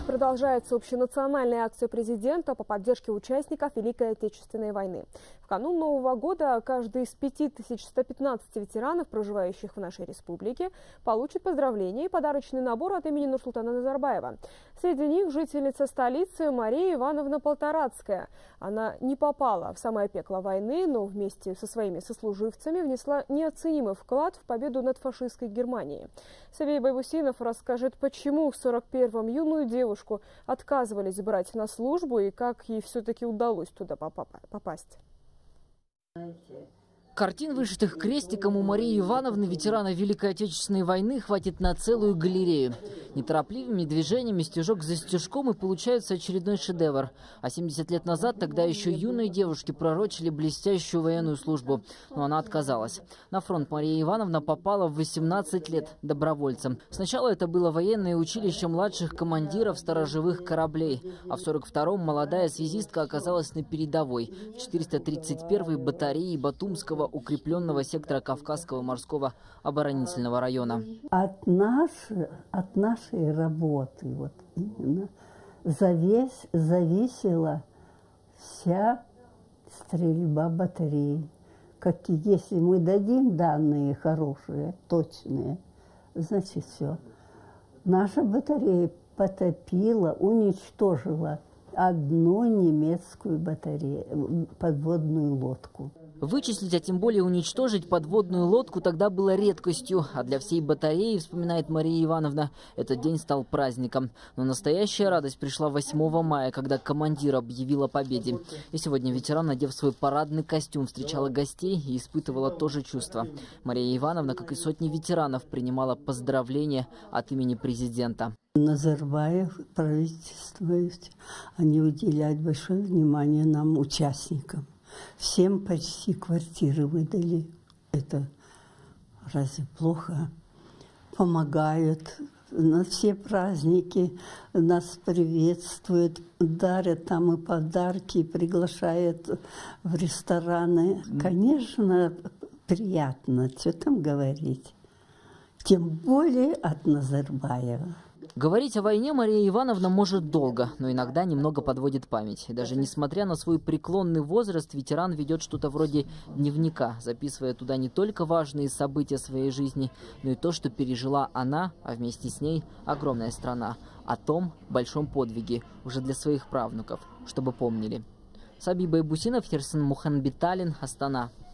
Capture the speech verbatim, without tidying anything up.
Продолжается общенациональная акция президента по поддержке участников Великой Отечественной войны. В канун Нового года каждый из пяти тысяч ста пятнадцати ветеранов, проживающих в нашей республике, получит поздравления и подарочный набор от имени Нурсултана Назарбаева. Среди них жительница столицы Мария Ивановна Полторацкая. Она не попала в самое пекло войны, но вместе со своими сослуживцами внесла неоценимый вклад в победу над фашистской Германией. Сабий Байбусинов расскажет, почему в сорок первом юную девушку отказывались брать на службу и как ей все-таки удалось туда попасть. Картин, вышитых крестиком, у Марии Ивановны, ветерана Великой Отечественной войны, хватит на целую галерею. Неторопливыми движениями, стежок за стежком, и получается очередной шедевр. А семьдесят лет назад тогда еще юные девушки пророчили блестящую военную службу, но она отказалась. На фронт Мария Ивановна попала в восемнадцать лет добровольцем. Сначала это было военное училище младших командиров сторожевых кораблей, а в сорок втором молодая связистка оказалась на передовой в четыреста тридцать первой батарее Батумского укрепленного сектора Кавказского морского оборонительного района. От нас, от нашей работы вот именно завис, зависела вся стрельба батареи. Как если мы дадим данные хорошие, точные, значит все. Наша батарея потопила, уничтожила одну немецкую батарею, подводную лодку. Вычислить, а тем более уничтожить подводную лодку тогда было редкостью, а для всей батареи, вспоминает Мария Ивановна, этот день стал праздником. Но настоящая радость пришла восьмого мая, когда командир объявил о победе. И сегодня ветеран, надев свой парадный костюм, встречала гостей и испытывала то же чувство. Мария Ивановна, как и сотни ветеранов, принимала поздравления от имени президента. Назарбаев, правительство, они уделяют большое внимание нам, участникам. Всем почти квартиры выдали. Это разве плохо? Помогают на все праздники, нас приветствуют, дарят там и подарки, приглашают в рестораны. Конечно, приятно, что там говорить. Тем более от Назарбаева. Говорить о войне Мария Ивановна может долго, но иногда немного подводит память. И даже несмотря на свой преклонный возраст, ветеран ведет что-то вроде дневника, записывая туда не только важные события своей жизни, но и то, что пережила она, а вместе с ней огромная страна. О том большом подвиге уже для своих правнуков, чтобы помнили. Сабий Байбусинов, Ерсин Муханбеталин, Астана.